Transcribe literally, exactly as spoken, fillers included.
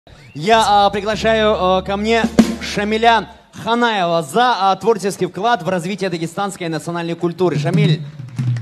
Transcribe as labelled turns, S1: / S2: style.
S1: Я а, приглашаю а, ко мне Шамиля Ханаева за а, творческий вклад в развитие дагестанской национальной культуры. Шамиль.